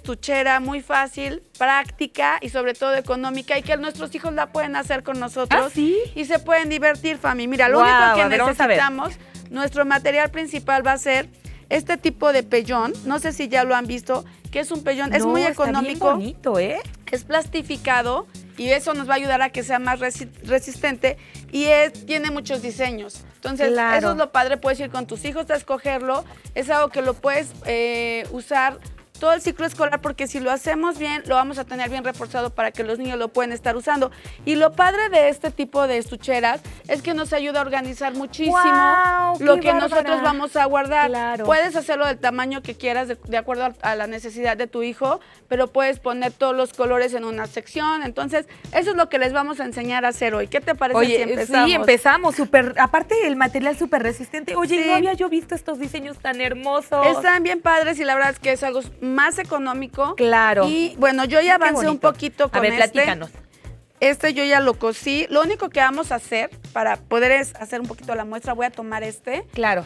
estuchera muy fácil, práctica y sobre todo económica, y que nuestros hijos la pueden hacer con nosotros. ¿Ah, sí? Y se pueden divertir, Fami. Mira, lo único que necesitamos, nuestro material principal va a ser este tipo de pellón. No sé si ya lo han visto, que es un pellón, es muy económico. Está bien bonito, ¿eh? Es plastificado y eso nos va a ayudar a que sea más resistente y tiene muchos diseños. Entonces, eso es lo padre, puedes ir con tus hijos a escogerlo. Es algo que lo puedes usar todo el ciclo escolar, porque si lo hacemos bien, lo vamos a tener bien reforzado para que los niños lo puedan estar usando. Y lo padre de este tipo de estucheras es que nos ayuda a organizar muchísimo lo que nosotros vamos a guardar. Claro. Puedes hacerlo del tamaño que quieras, de acuerdo a la necesidad de tu hijo, pero puedes poner todos los colores en una sección. Entonces, eso es lo que les vamos a enseñar a hacer hoy. ¿Qué te parece si empezamos? Sí, empezamos. Aparte, el material súper resistente. Oye, sí. No había yo visto estos diseños tan hermosos. Están bien padres y la verdad es que es algo más económico. Claro. Y bueno, yo ya avancé un poquito con este. A ver, platícanos. Este yo ya lo cosí. Lo único que vamos a hacer para poder hacer un poquito la muestra, voy a tomar este. Claro.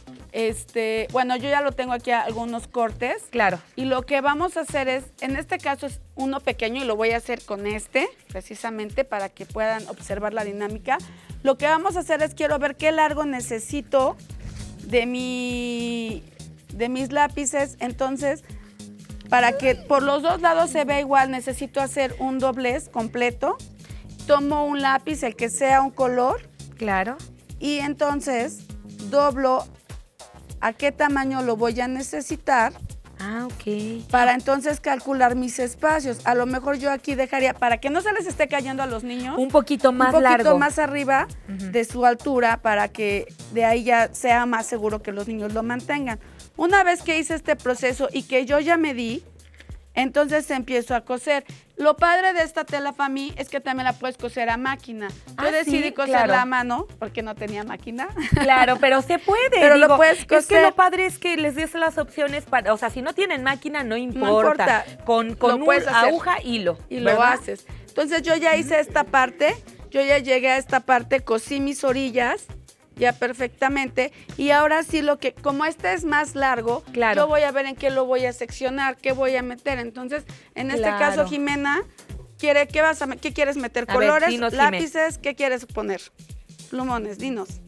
Bueno, yo ya lo tengo aquí algunos cortes. Claro. Y lo que vamos a hacer es, en este caso es uno pequeño y lo voy a hacer con este, precisamente para que puedan observar la dinámica. Lo que vamos a hacer es, quiero ver qué largo necesito de mis lápices. Entonces, para que por los dos lados se vea igual, necesito hacer un doblez completo. Tomo un lápiz, el que sea un color. Claro. Y entonces doblo a qué tamaño lo voy a necesitar. Ah, ok. Para entonces calcular mis espacios. A lo mejor yo aquí dejaría, para que no se les esté cayendo a los niños, un poquito más largo. Un poquito más arriba de su altura, para que de ahí ya sea más seguro que los niños lo mantengan. Una vez que hice este proceso y que yo ya medí, entonces empiezo a coser. Lo padre de esta tela, Fami, es que también la puedes coser a máquina. Yo decidí coserla a mano porque no tenía máquina. Claro, pero se puede. Pero lo puedes coser. Es que lo padre es que les des las opciones para, o sea, si no tienen máquina, no importa. Con aguja, hilo. Y lo haces. Entonces yo ya hice esta parte, yo ya llegué a esta parte, cosí mis orillas ya perfectamente, y ahora sí como este es más largo, yo voy a ver en qué lo voy a seccionar, qué voy a meter. Entonces, en este caso, Jimena, ¿qué quieres meter? ¿Colores, dinos, lápices? ¿Qué quieres poner? Plumones, dinos.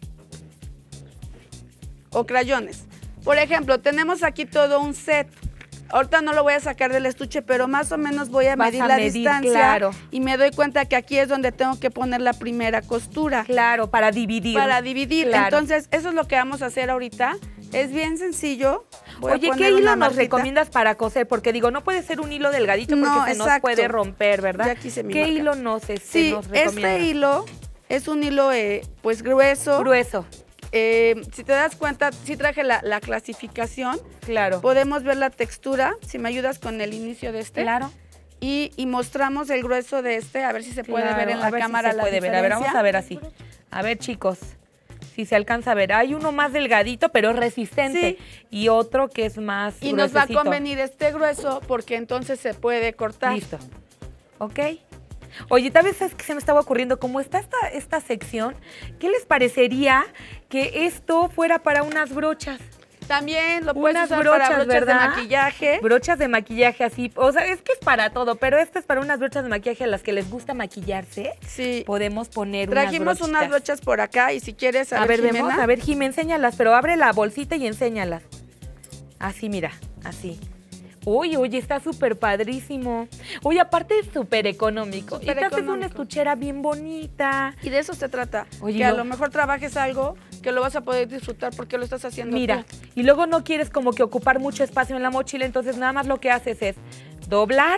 O crayones. Por ejemplo, tenemos aquí todo un set. Ahorita no lo voy a sacar del estuche, pero más o menos voy a medir la distancia y me doy cuenta que aquí es donde tengo que poner la primera costura. Claro, para dividir. Para dividir. Claro. Entonces, eso es lo que vamos a hacer ahorita. Es bien sencillo. Oye, ¿qué hilo nos recomiendas para coser? Porque digo, no puede ser un hilo delgadito porque se nos puede romper, ¿verdad? Ya quise mi ¿Qué marca. hilo nos recomiendas? Este hilo es un hilo pues grueso. Grueso. Si te das cuenta, sí traje la clasificación. Claro. Podemos ver la textura, si me ayudas con el inicio de este. Claro. Y mostramos el grueso de este, a ver si se puede ver en la cámara la diferencia. A ver, vamos a ver así. A ver, chicos, si se alcanza a ver. Hay uno más delgadito, pero resistente. Sí. Y otro que es más gruesecito. Nos va a convenir este grueso porque entonces se puede cortar. Listo. Ok. Oye, tal vez es que se me estaba ocurriendo, como está esta sección, ¿qué les parecería que esto fuera para unas brochas? También lo puedes usar para brochas, ¿verdad? De maquillaje. Brochas de maquillaje así, o sea, es que es para todo, pero esto es para unas brochas de maquillaje a las que les gusta maquillarse. Sí. Podemos poner Trajimos unas brochas por acá y si quieres, a ver, vemos, a ver, Jimé, enséñalas, pero abre la bolsita y enséñalas. Así, mira, así. Uy, oye, está súper padrísimo. Oye, aparte es súper económico. Y te haces una estuchera bien bonita. Y de eso se trata. Oye, que a lo mejor trabajes algo que lo vas a poder disfrutar porque lo estás haciendo Mira, y luego no quieres como que ocupar mucho espacio en la mochila, entonces nada más lo que haces es doblar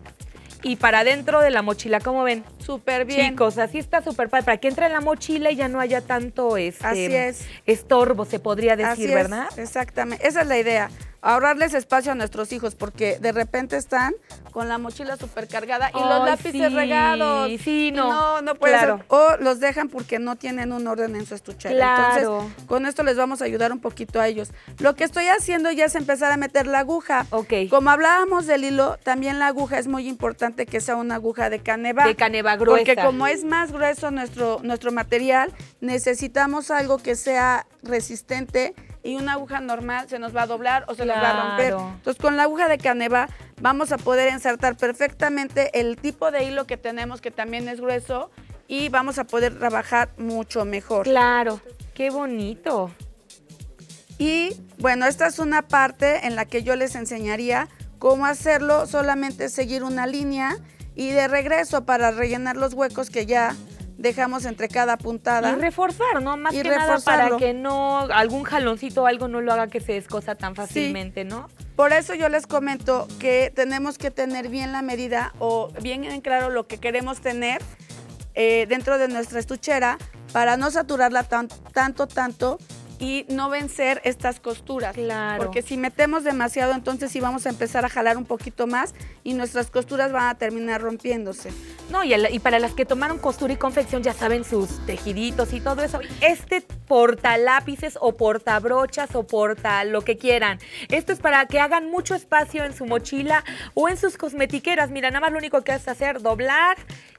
y para dentro de la mochila, ¿cómo ven? Súper bien. Chicos, así está súper padre, para que entre en la mochila y ya no haya tanto así es. Estorbo, se podría decir, así ¿verdad? Es, exactamente, esa es la idea. Ahorrarles espacio a nuestros hijos porque de repente están con la mochila súper cargada y los lápices regados. Sí, no puede ser. O los dejan porque no tienen un orden en su estuchera. Claro. Entonces, con esto les vamos a ayudar un poquito a ellos. Lo que estoy haciendo ya es empezar a meter la aguja. Ok. Como hablábamos del hilo, también la aguja es muy importante que sea una aguja de caneva. De caneva gruesa. Porque como es más grueso nuestro material, necesitamos algo que sea resistente y una aguja normal se nos va a doblar o se nos va a romper. Entonces con la aguja de Caneva vamos a poder ensartar perfectamente el tipo de hilo que tenemos, que también es grueso, y vamos a poder trabajar mucho mejor. Claro, qué bonito. Y bueno, esta es una parte en la que yo les enseñaría cómo hacerlo, solamente seguir una línea y de regreso para rellenar los huecos que ya dejamos entre cada puntada. Y reforzar, ¿no? Más que nada para que no, algún jaloncito o algo no lo haga que se descosa tan fácilmente, ¿no? Por eso yo les comento que tenemos que tener bien la medida o bien en claro lo que queremos tener dentro de nuestra estuchera para no saturarla tanto y no vencer estas costuras. Claro. Porque si metemos demasiado, entonces sí vamos a empezar a jalar un poquito más y nuestras costuras van a terminar rompiéndose. No, y para las que tomaron costura y confección ya saben sus tejiditos y todo eso. Este porta lápices o porta brochas o porta lo que quieran. Esto es para que hagan mucho espacio en su mochila o en sus cosmetiqueras. Mira, nada más lo único que es hacer, doblar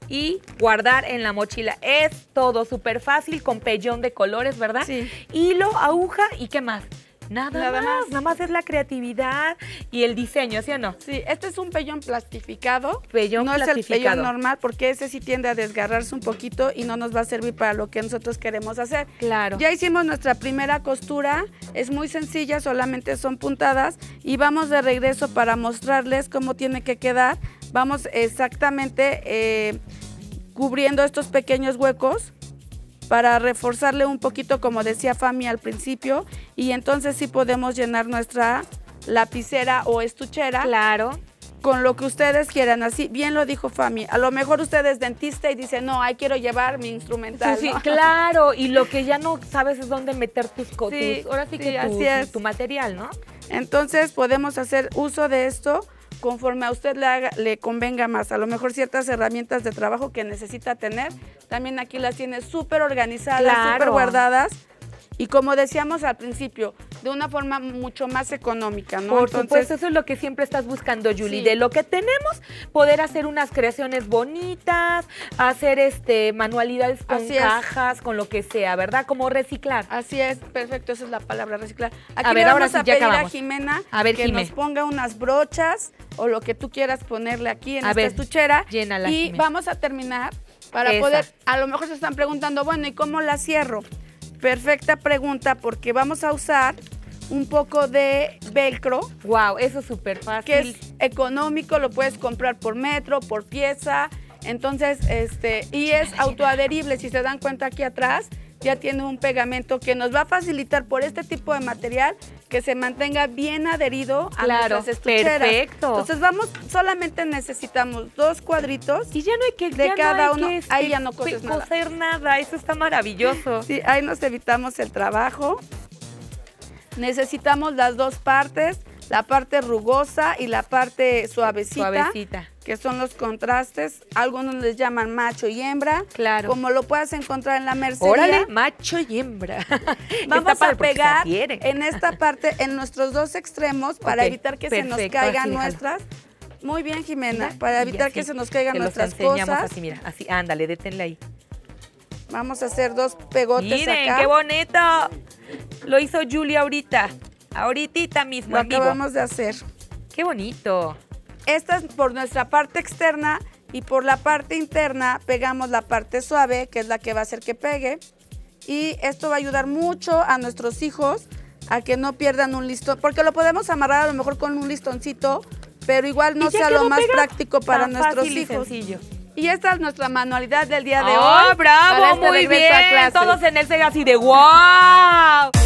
y guardar en la mochila. Es todo súper fácil, con pellón de colores, ¿verdad? Sí. Hilo, aguja y ¿qué más? Nada más es la creatividad y el diseño, ¿sí o no? Sí, este es un pellón plastificado. Pellón no plastificado. Es el pellón normal porque ese sí tiende a desgarrarse un poquito y no nos va a servir para lo que nosotros queremos hacer. Claro. Ya hicimos nuestra primera costura, es muy sencilla, solamente son puntadas y vamos de regreso para mostrarles cómo tiene que quedar. Vamos exactamente cubriendo estos pequeños huecos para reforzarle un poquito, como decía Fami al principio, y entonces sí podemos llenar nuestra lapicera o estuchera. Claro. Con lo que ustedes quieran, así bien lo dijo Fami. A lo mejor usted es dentista y dice, no, ahí quiero llevar mi instrumental. Sí, ¿no? claro, y lo que ya no sabes es dónde meter ahora sí que tu material, ¿no? Entonces podemos hacer uso de esto conforme a usted le convenga más. A lo mejor ciertas herramientas de trabajo que necesita tener, también aquí las tiene súper organizadas, claro, súper guardadas. Y como decíamos al principio, de una forma mucho más económica, ¿no? Por supuesto, eso es lo que siempre estás buscando, Julie. Sí. De lo que tenemos, poder hacer unas creaciones bonitas, hacer manualidades con cajas, con lo que sea, ¿verdad? Como reciclar. Así es, perfecto, esa es la palabra, reciclar. Aquí le vamos a pedir a Jimena que nos ponga unas brochas o lo que tú quieras ponerle aquí en esta estuchera. Llénala, y Jimena, vamos a terminar para poder, a lo mejor se están preguntando, bueno, ¿y cómo la cierro? Perfecta pregunta, porque vamos a usar un poco de velcro. Wow, eso es súper fácil. Que es económico, lo puedes comprar por metro, por pieza. Entonces, y es autoadherible. Si se dan cuenta aquí atrás, ya tiene un pegamento que nos va a facilitar por este tipo de material que se mantenga bien adherido a nuestras estucheras. Perfecto. Entonces solamente necesitamos 2 cuadritos. Y ya no hay que de cada uno. Ahí ya no coser nada. Eso está maravilloso. Sí, ahí nos evitamos el trabajo. Necesitamos las 2 partes, la parte rugosa y la parte suavecita. Que son los contrastes. Algunos les llaman macho y hembra. Claro. Como lo puedes encontrar en la mercería. Órale, macho y hembra. Vamos a pegar en esta parte, en nuestros 2 extremos, para evitar que se nos caigan nuestras. Muy bien, Jimena, para evitar que se nos caigan nuestras cosas. Así, mira, así, ándale, deténle ahí. Vamos a hacer 2 pegotes. Miren, acá. ¡qué bonito! Lo hizo Julia ahorita. Ahorita mismo, lo acabamos de hacer. ¡Qué bonito! Esta es por nuestra parte externa y por la parte interna pegamos la parte suave, que es la que va a hacer que pegue. Y esto va a ayudar mucho a nuestros hijos a que no pierdan un listón, porque lo podemos amarrar a lo mejor con un listoncito, pero igual no sea lo más práctico para nuestros hijos. Y esta es nuestra manualidad del día de hoy. ¡Oh, bravo! Muy bien. Todos en el Sega así de ¡wow!